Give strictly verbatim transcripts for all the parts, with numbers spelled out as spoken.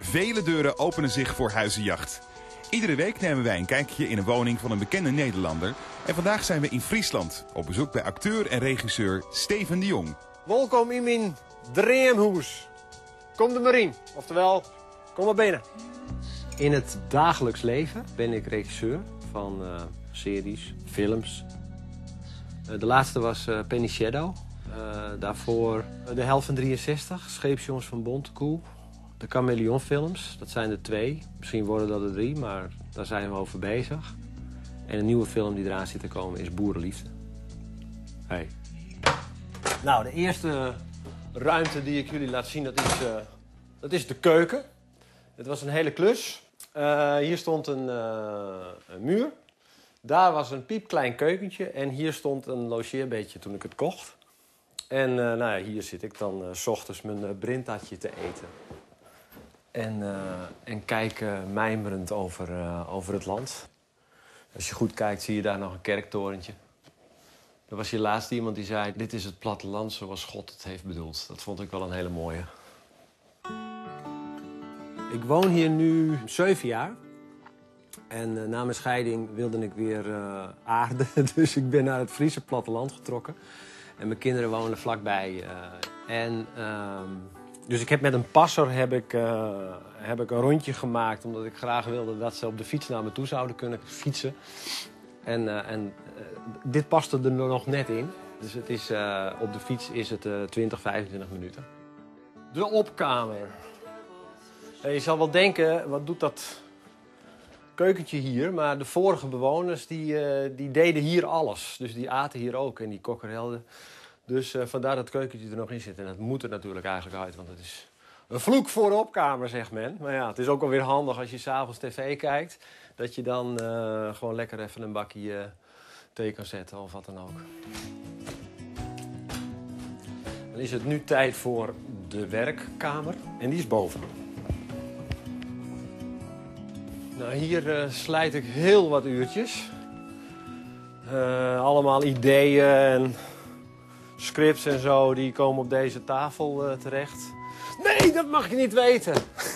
Vele deuren openen zich voor Huizenjacht. Iedere week nemen wij een kijkje in een woning van een bekende Nederlander. En vandaag zijn we in Friesland, op bezoek bij acteur en regisseur Steven de Jong. Welkom in mijn droomhuis. Kom er maar in. Oftewel, kom maar binnen. In het dagelijks leven ben ik regisseur van uh, series, films. Uh, de laatste was uh, Penny Shadow. Uh, daarvoor uh, De Hel van drieënzestig, Scheepsjongens van Bontekoe. De Chameleon films, dat zijn er twee. Misschien worden dat er drie, maar daar zijn we over bezig. En een nieuwe film die eraan zit te komen is Boerenliefde. Hey. Nou, de eerste ruimte die ik jullie laat zien, dat is, uh, dat is de keuken. Het was een hele klus. Uh, hier stond een, uh, een muur. Daar was een piepklein keukentje. En hier stond een logeerbedje toen ik het kocht. En uh, nou ja, hier zit ik dan uh, 's ochtends mijn uh, brintatje te eten. En, uh, en kijken mijmerend over, uh, over het land. Als je goed kijkt zie je daar nog een kerktorentje. Er was hier laatst iemand die zei, dit is het platteland zoals God het heeft bedoeld. Dat vond ik wel een hele mooie. Ik woon hier nu zeven jaar. En uh, na mijn scheiding wilde ik weer uh, aarden. Dus ik ben naar het Friese platteland getrokken. En mijn kinderen wonen vlakbij. Uh, en... Uh, Dus ik heb met een passer heb ik, uh, heb ik een rondje gemaakt. Omdat ik graag wilde dat ze op de fiets naar me toe zouden kunnen fietsen. En, uh, en uh, dit paste er nog net in. Dus het is, uh, op de fiets is het uh, twintig, vijfentwintig minuten. De opkamer. Uh, je zal wel denken, wat doet dat keukentje hier? Maar de vorige bewoners die, uh, die deden hier alles. Dus die aten hier ook en die kokkerelden. Dus uh, vandaar dat het keukentje er nog in zit. En dat moet er natuurlijk eigenlijk uit, want het is een vloek voor de opkamer, zegt men. Maar ja, het is ook wel weer handig als je s'avonds tv kijkt. Dat je dan uh, gewoon lekker even een bakje uh, thee kan zetten of wat dan ook. Dan is het nu tijd voor de werkkamer. En die is boven. Nou, hier uh, slijt ik heel wat uurtjes. Uh, allemaal ideeën en... scripts en zo, die komen op deze tafel uh, terecht. Nee, dat mag je niet weten!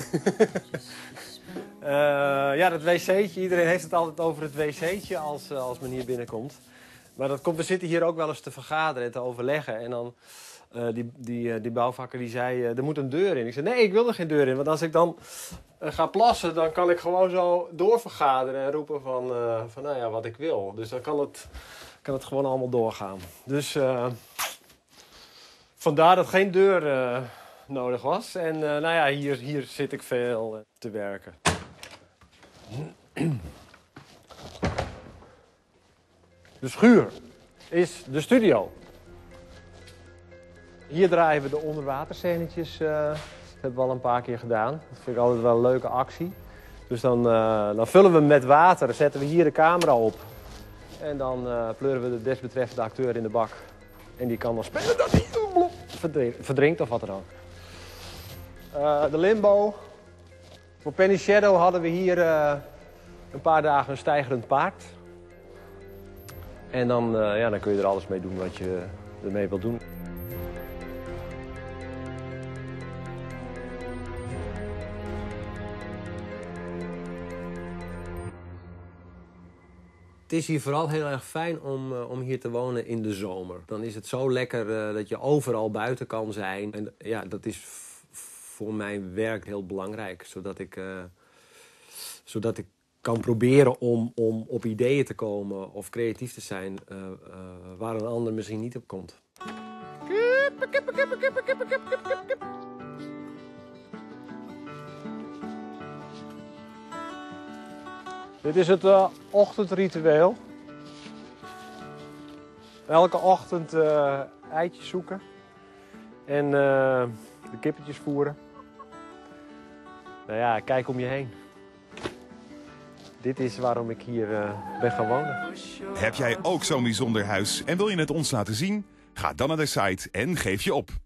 uh, ja, dat wc'tje. Iedereen heeft het altijd over het wc'tje als, uh, als men hier binnenkomt. Maar dat komt, we zitten hier ook wel eens te vergaderen en te overleggen. En dan, uh, die, die, uh, die bouwvakker die zei, uh, er moet een deur in. Ik zei, nee, ik wil er geen deur in. Want als ik dan uh, ga plassen, dan kan ik gewoon zo doorvergaderen en roepen van, uh, van nou ja, wat ik wil. Dus dan kan het, kan het gewoon allemaal doorgaan. Dus... Uh, Vandaar dat geen deur uh, nodig was. En uh, nou ja, hier, hier zit ik veel uh, te werken. De schuur is de studio. Hier draaien we de onderwaterscènetjes. Uh, dat hebben we al een paar keer gedaan. Dat vind ik altijd wel een leuke actie. Dus dan, uh, dan vullen we hem met water, zetten we hier de camera op. En dan uh, pleuren we de desbetreffende acteur in de bak. En die kan dan spelen dat hij verdrinkt of wat dan ook. Uh, de limbo. Voor Penny Shadow hadden we hier uh, een paar dagen een steigerend paard. En dan, uh, ja, dan kun je er alles mee doen wat je ermee wilt doen. Het is hier vooral heel erg fijn om, uh, om hier te wonen in de zomer. Dan is het zo lekker uh, dat je overal buiten kan zijn. En ja, dat is voor mijn werk heel belangrijk. Zodat ik, uh, zodat ik kan proberen om, om op ideeën te komen of creatief te zijn uh, uh, waar een ander misschien niet op komt. Kippen, kippen, kippen, kippen, kippen, kippen, kippen, kippen. Dit is het uh, ochtendritueel. Elke ochtend uh, eitjes zoeken en uh, de kippetjes voeren. Nou ja, kijk om je heen. Dit is waarom ik hier uh, ben gaan wonen. Heb jij ook zo'n bijzonder huis en wil je het ons laten zien? Ga dan naar de site en geef je op.